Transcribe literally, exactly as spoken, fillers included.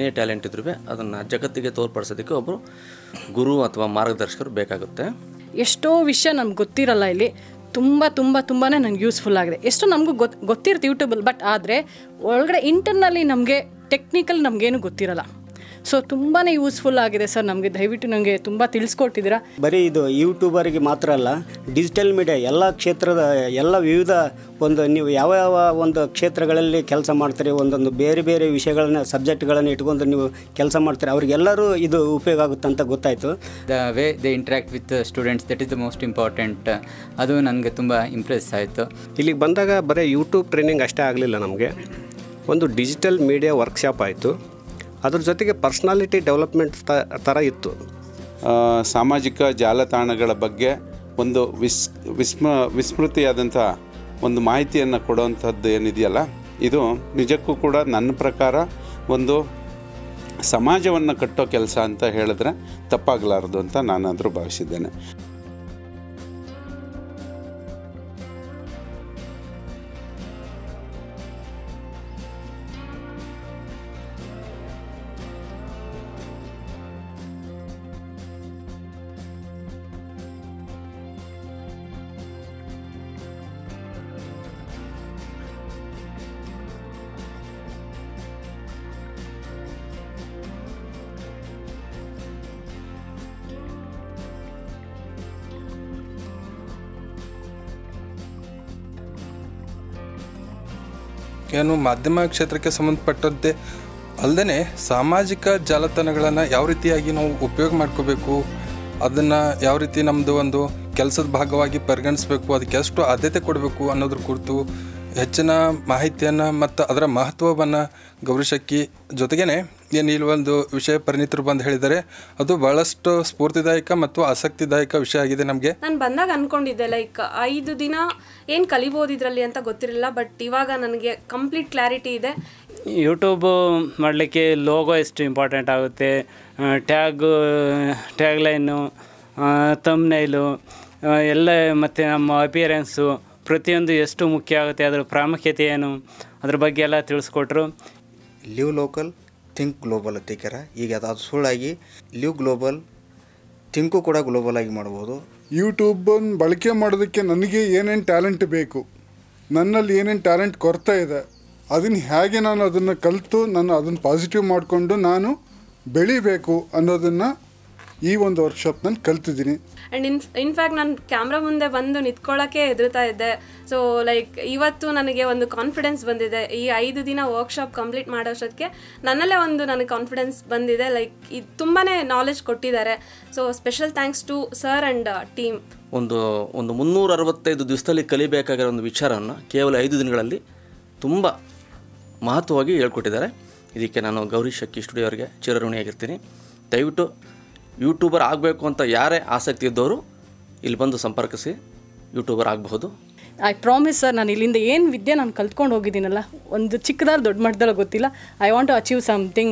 ಏನೇ ಟ್ಯಾಲೆಂಟ್ ಇದ್ರೂ ಅದನ್ನು ಜಗತ್ತಿಗೆ ತೋರ್ಪಡಿಸೋದಕ್ಕೆ ಒಬ್ಬರು ಗುರು ಅಥವಾ ಮಾರ್ಗದರ್ಶಕರು ಬೇಕಾಗುತ್ತೆ. ಎಷ್ಟೋ ವಿಷಯ ನಮ್ಗೆ ಗೊತ್ತಿರಲ್ಲ, ಇಲ್ಲಿ ತುಂಬ ತುಂಬ ತುಂಬಾ ನನಗೆ ಯೂಸ್ಫುಲ್ ಆಗಿದೆ. ಎಷ್ಟೋ ನಮಗೂ ಗೊತ್ತು ಗೊತ್ತಿರುತ್ತೆ ಯೂಟ್ಯೂಬಲ್ಲಿ, ಬಟ್ ಆದರೆ ಒಳಗಡೆ ಇಂಟರ್ನಲ್ಲಿ ನಮಗೆ ಟೆಕ್ನಿಕಲ್ ನಮಗೇನು ಗೊತ್ತಿರಲ್ಲ. ಸೊ ತುಂಬಾ ಯೂಸ್ಫುಲ್ ಆಗಿದೆ ಸರ್ ನಮಗೆ. ದಯವಿಟ್ಟು ನನಗೆ ತುಂಬ ತಿಳಿಸ್ಕೊಟ್ಟಿದ್ದೀರಾ. ಬರೀ ಇದು ಯೂಟ್ಯೂಬರಿಗೆ ಮಾತ್ರ ಅಲ್ಲ, ಡಿಜಿಟಲ್ ಮೀಡಿಯಾ ಎಲ್ಲ ಕ್ಷೇತ್ರದ ಎಲ್ಲ ವಿವಿಧ ಒಂದು ನೀವು ಯಾವ ಯಾವ ಒಂದು ಕ್ಷೇತ್ರಗಳಲ್ಲಿ ಕೆಲಸ ಮಾಡ್ತೀರಿ, ಒಂದೊಂದು ಬೇರೆ ಬೇರೆ ವಿಷಯಗಳನ್ನ ಸಬ್ಜೆಕ್ಟ್ಗಳನ್ನು ಇಟ್ಕೊಂಡು ನೀವು ಕೆಲಸ ಮಾಡ್ತೀರಿ, ಅವ್ರಿಗೆಲ್ಲರೂ ಇದು ಉಪಯೋಗ ಆಗುತ್ತೆ ಅಂತ ಗೊತ್ತಾಯಿತು. The way they interact with students, that is the most important. ಅದು ನನಗೆ ತುಂಬ ಇಂಪ್ರೆಸ್ ಆಯಿತು. ಇಲ್ಲಿಗೆ ಬಂದಾಗ ಬರೀ ಯೂಟ್ಯೂಬ್ ಟ್ರೈನಿಂಗ್ ಅಷ್ಟೇ ಆಗಲಿಲ್ಲ, ನಮಗೆ ಒಂದು ಡಿಜಿಟಲ್ ಮೀಡಿಯಾ ವರ್ಕ್ಶಾಪ್ ಆಯಿತು. ಅದ್ರ ಜೊತೆಗೆ ಪರ್ಸ್ನಾಲಿಟಿ ಡೆವಲಪ್ಮೆಂಟ್ ಥರ ಇತ್ತು. ಸಾಮಾಜಿಕ ಜಾಲತಾಣಗಳ ಬಗ್ಗೆ ಒಂದು ವಿಸ್ ವಿಸ್ಮ ವಿಸ್ಮೃತಿಯಾದಂಥ ಒಂದು ಮಾಹಿತಿಯನ್ನು ಕೊಡುವಂಥದ್ದು ಏನಿದೆಯಲ್ಲ, ಇದು ನಿಜಕ್ಕೂ ಕೂಡ ನನ್ನ ಪ್ರಕಾರ ಒಂದು ಸಮಾಜವನ್ನು ಕಟ್ಟೋ ಕೆಲಸ ಅಂತ ಹೇಳಿದ್ರೆ ತಪ್ಪಾಗಲಾರದು ಅಂತ ನಾನಾದರೂ ಭಾವಿಸಿದ್ದೇನೆ. ಏನು ಮಾಧ್ಯಮ ಕ್ಷೇತ್ರಕ್ಕೆ ಸಂಬಂಧಪಟ್ಟಂತೆ ಅಲ್ಲದೆ ಸಾಮಾಜಿಕ ಜಾಲತಾಣಗಳನ್ನು ಯಾವ ರೀತಿಯಾಗಿ ನಾವು ಉಪಯೋಗ ಮಾಡ್ಕೋಬೇಕು, ಅದನ್ನು ಯಾವ ರೀತಿ ನಮ್ಮದು ಒಂದು ಕೆಲಸದ ಭಾಗವಾಗಿ ಪರಿಗಣಿಸಬೇಕು, ಅದಕ್ಕೆ ಎಷ್ಟು ಆದ್ಯತೆ ಕೊಡಬೇಕು ಅನ್ನೋದ್ರ ಕುರಿತು ಹೆಚ್ಚಿನ ಮಾಹಿತಿಯನ್ನು ಮತ್ತು ಅದರ ಮಹತ್ವವನ್ನು ಗೌರೀಶ್ ಅಕ್ಕಿ ಜೊತೆಗೇ ಏನು ಇಲ್ಲಿ ಒಂದು ವಿಷಯ ಪರಿಣಿತರು ಬಂದು ಹೇಳಿದ್ದಾರೆ. ಅದು ಭಾಳಷ್ಟು ಸ್ಫೂರ್ತಿದಾಯಕ ಮತ್ತು ಆಸಕ್ತಿದಾಯಕ ವಿಷಯ ಆಗಿದೆ ನಮಗೆ. ನಾನು ಬಂದಾಗ ಅಂದ್ಕೊಂಡಿದ್ದೆ ಲೈಕ್ ಐದು ದಿನ ಏನು ಕಲಿಬೋದು ಇದರಲ್ಲಿ ಅಂತ ಗೊತ್ತಿರಲಿಲ್ಲ, ಬಟ್ ಇವಾಗ ನನಗೆ ಕಂಪ್ಲೀಟ್ ಕ್ಲಾರಿಟಿ ಇದೆ. ಯೂಟ್ಯೂಬ್ ಮಾಡಲಿಕ್ಕೆ ಲೋಗೋ ಎಷ್ಟು ಇಂಪಾರ್ಟೆಂಟ್ ಆಗುತ್ತೆ, ಟ್ಯಾಗು ಟ್ಯಾಗ್ ಲೈನು, ಥಂಬ್ನೈಲು ಎಲ್ಲ, ಮತ್ತು ನಮ್ಮ ಅಪಿಯರೆನ್ಸು ಪ್ರತಿಯೊಂದು ಎಷ್ಟು ಮುಖ್ಯ ಆಗುತ್ತೆ, ಅದರ ಪ್ರಾಮುಖ್ಯತೆ ಏನು, ಅದ್ರ ಬಗ್ಗೆ ಎಲ್ಲ ತಿಳಿಸ್ಕೊಟ್ರು. ಲಿವ್ ಲೋಕಲ್ ಥಿಂಕ್ ಗ್ಲೋಬಲ್ ಅತ್ತೀಕರ. ಈಗ ಅದು ಸುಳ್ಳಾಗಿ ಲಿವ್ ಗ್ಲೋಬಲ್ ಥಿಂಕು ಕೂಡ ಗ್ಲೋಬಲ್ ಆಗಿ ಮಾಡ್ಬೋದು. ಯೂಟ್ಯೂಬನ್ನು ಬಳಕೆ ಮಾಡೋದಕ್ಕೆ ನನಗೆ ಏನೇನು ಟ್ಯಾಲೆಂಟ್ ಬೇಕು, ನನ್ನಲ್ಲಿ ಏನೇನು ಟ್ಯಾಲೆಂಟ್ ಕೊರತೆ ಇದೆ, ಅದನ್ನು ಹೇಗೆ ನಾನು ಅದನ್ನು ಕಲಿತು ನಾನು ಅದನ್ನು ಪಾಸಿಟಿವ್ ಮಾಡಿಕೊಂಡು ನಾನು ಬೆಳಿಬೇಕು ಅನ್ನೋದನ್ನು ಈ ಒಂದು ವರ್ಕ್ಶಾಪ್ನಲ್ಲಿ ಕಲ್ತಿದ್ದೀನಿ. ಆ್ಯಂಡ್ ಇನ್ ಇನ್ಫ್ಯಾಕ್ಟ್ ನಾನು ಕ್ಯಾಮ್ರಾ ಮುಂದೆ ಬಂದು ನಿಂತ್ಕೊಳ್ಳೋಕ್ಕೆ ಹೆದರ್ತಾ ಇದ್ದೆ. ಸೊ ಲೈಕ್ ಇವತ್ತು ನನಗೆ ಒಂದು ಕಾನ್ಫಿಡೆನ್ಸ್ ಬಂದಿದೆ. ಈ ಐದು ದಿನ ವರ್ಕ್ಶಾಪ್ ಕಂಪ್ಲೀಟ್ ಮಾಡೋಷ್ಟೊತ್ತಿಗೆ ನನ್ನಲ್ಲೇ ಒಂದು ನನಗೆ ಕಾನ್ಫಿಡೆನ್ಸ್ ಬಂದಿದೆ. ಲೈಕ್ ಇದು ತುಂಬಾ ನಾಲೆಜ್ ಕೊಟ್ಟಿದ್ದಾರೆ. So special thanks to sir and team. ಒಂದು ಒಂದು ಮುನ್ನೂರ ಅರವತ್ತೈದು ದಿವಸದಲ್ಲಿ ಕಲಿಬೇಕಾಗಿರೋ ಒಂದು ವಿಚಾರವನ್ನು ಕೇವಲ ಐದು ದಿನಗಳಲ್ಲಿ ತುಂಬ ಮಹತ್ವವಾಗಿ ಹೇಳ್ಕೊಟ್ಟಿದ್ದಾರೆ. ಇದಕ್ಕೆ ನಾನು ಗೌರೀಶ್ ಅಕ್ಕಿ ಸ್ಟುಡಿಯೋ ಅವರಿಗೆ ಚಿರಋಣಿಯಾಗಿರ್ತೀನಿ. ದಯವಿಟ್ಟು ಯೂಟ್ಯೂಬರ್ ಆಗಬೇಕು ಅಂತ ಯಾರೇ ಆಸಕ್ತಿ ಇದ್ದವರು ಇಲ್ಲಿ ಬಂದು ಸಂಪರ್ಕಿಸಿ ಯೂಟ್ಯೂಬರ್ ಆಗಬಹುದು. ಐ ಪ್ರಾಮಿಸ್ ಸರ್, ನಾನು ಇಲ್ಲಿಂದ ಏನು ವಿದ್ಯೆ ನಾನು ಕಲ್ತ್ಕೊಂಡು ಹೋಗಿದ್ದೀನಲ್ಲ, ಒಂದು ಚಿಕ್ಕದಾಗಿ ದೊಡ್ಡ ಮಟ್ಟದಲ್ಲಿ ಗೊತ್ತಿಲ್ಲ, I want to achieve something